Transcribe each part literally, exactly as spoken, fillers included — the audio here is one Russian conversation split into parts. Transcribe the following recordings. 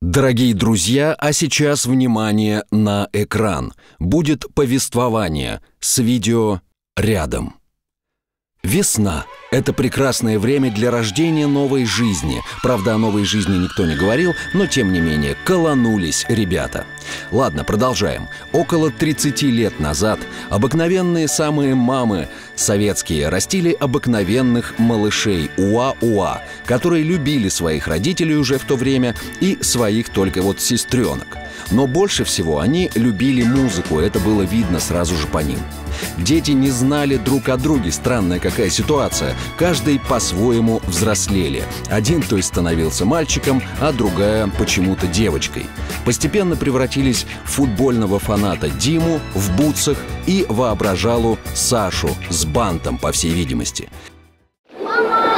Дорогие друзья, а сейчас внимание на экран. Будет повествование с видео рядом. Весна – это прекрасное время для рождения новой жизни. Правда, о новой жизни никто не говорил, но тем не менее колонулись ребята. Ладно, продолжаем. Около тридцати лет назад обыкновенные самые мамы советские растили обыкновенных малышей уа-уа, которые любили своих родителей уже в то время и своих только вот сестренок. Но больше всего они любили музыку, это было видно сразу же по ним. Дети не знали друг о друге, странная какая ситуация. Каждый по-своему взрослели. Один то есть становился мальчиком, а другая почему-то девочкой. Постепенно превратились в футбольного фаната Диму в бутсах и воображалу Сашу с бантом, по всей видимости. Мама!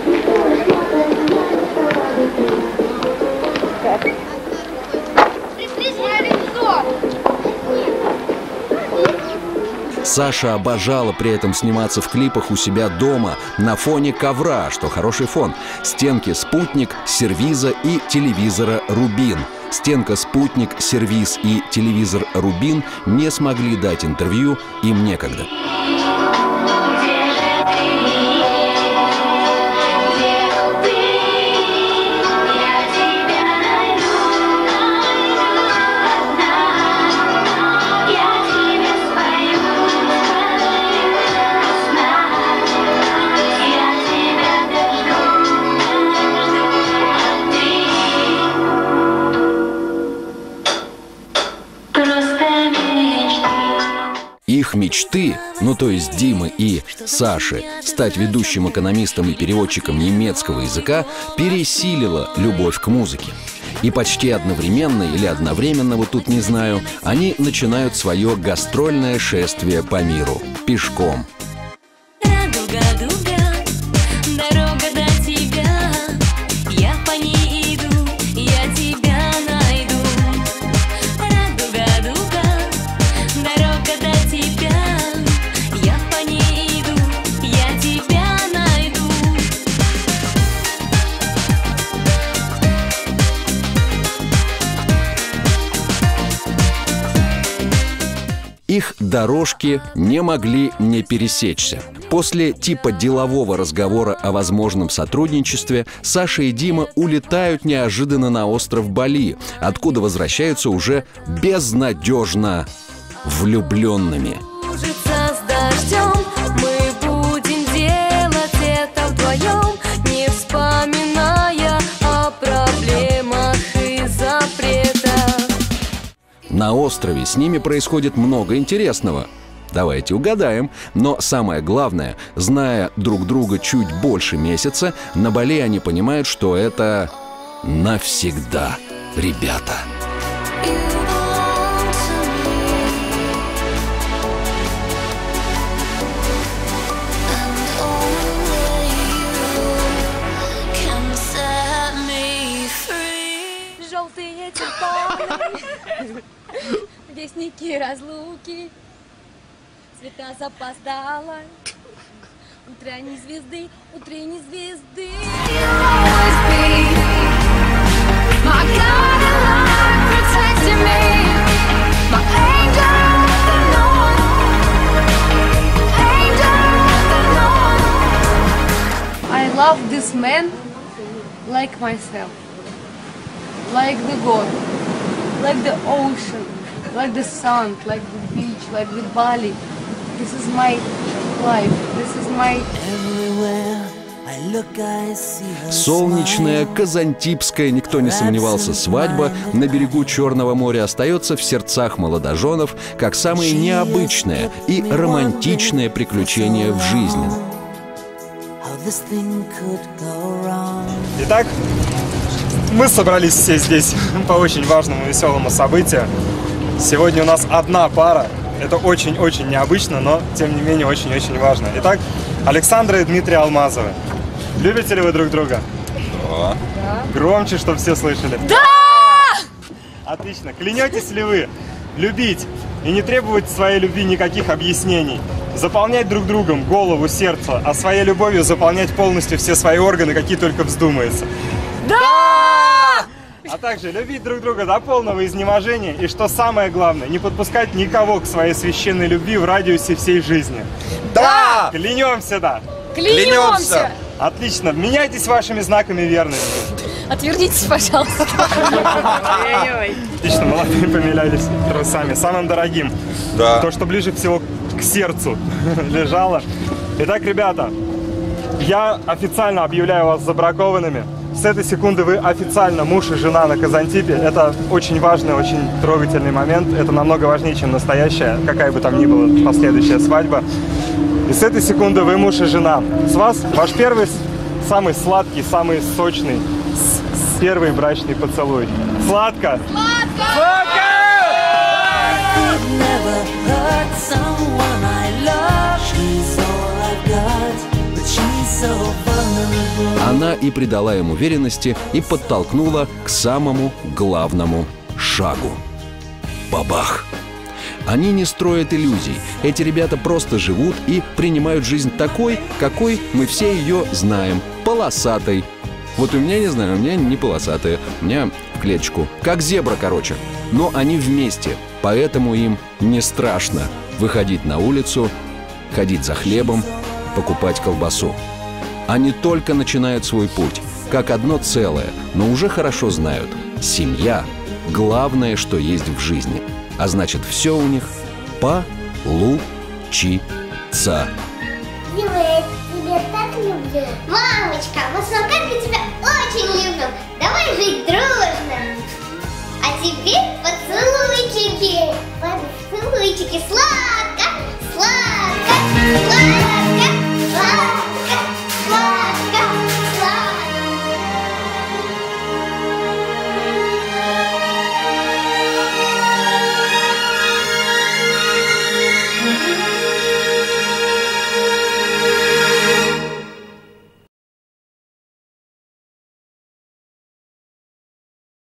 Саша обожала при этом сниматься в клипах у себя дома на фоне ковра, что хороший фон. Стенки спутник, сервиза и телевизора Рубин. Стенка спутник, сервиз и телевизор Рубин не смогли дать интервью, им некогда. Их мечты, ну то есть Димы и Саши, стать ведущим экономистом и переводчиком немецкого языка, пересилила любовь к музыке. И почти одновременно или одновременно, вот тут не знаю, они начинают свое гастрольное шествие по миру пешком. Их дорожки не могли не пересечься. После типа делового разговора о возможном сотрудничестве Саша и Дима улетают неожиданно на остров Бали, откуда возвращаются уже безнадежно влюбленными. На острове с ними происходит много интересного. Давайте угадаем. Но самое главное, зная друг друга чуть больше месяца, на Бали они понимают, что это навсегда, ребята. Желтые тюльпаны, вестники разлуки, цвета запоздала, утренней звезды, утренней звезды. I love this man like myself. Like the God, like the ocean, like the sun, like the beach, like the Bali. This is my life, this is my... Солнечная, казантипская, никто не сомневался, свадьба на берегу Черного моря остается в сердцах молодоженов как самое необычное и романтичное приключение в жизни. Итак, мы собрались все здесь по очень важному веселому событию. Сегодня у нас одна пара. Это очень-очень необычно, но тем не менее очень-очень важно. Итак, Александра и Дмитрий Алмазовы. Любите ли вы друг друга? Да. Громче, чтобы все слышали. Да! Отлично. Клянетесь ли вы любить и не требовать своей любви никаких объяснений? Заполнять друг другом голову, сердце, а своей любовью заполнять полностью все свои органы, какие только вздумается? Да! А также любить друг друга до полного изнеможения. И что самое главное, не подпускать никого к своей священной любви в радиусе всей жизни. Да! Клянемся, да. Клянемся! Отлично. Меняйтесь вашими знаками верности. Отвернитесь, пожалуйста. Отлично, молодые помилялись трусами. Самым дорогим. Да. То, что ближе всего к сердцу лежало. Итак, ребята, я официально объявляю вас забракованными. С этой секунды вы официально муж и жена на Казантипе. Это очень важный, очень трогательный момент. Это намного важнее, чем настоящая, какая бы там ни была последующая свадьба. И с этой секунды вы муж и жена. С вас ваш первый, самый сладкий, самый сочный, с- с первый брачный поцелуй. Сладко! Сладко! Never hurt someone I love. She's all I've got, but she's so vulnerable. Она и придала им уверенности и подтолкнула к самому главному шагу. Бабах! Они не строят иллюзий. Эти ребята просто живут и принимают жизнь такой, какой мы все ее знаем. Полосатой. Вот у меня, не знаю, у меня не полосатая. У меня в клеточку. Как зебра, короче. Но они вместе. Поэтому им не страшно выходить на улицу, ходить за хлебом, покупать колбасу. Они только начинают свой путь, как одно целое, но уже хорошо знают. Семья – главное, что есть в жизни. А значит, все у них получится. Милая, я тебя так люблю. Мамочка, мы с Макаркой тебя очень любим. Давай жить дружно.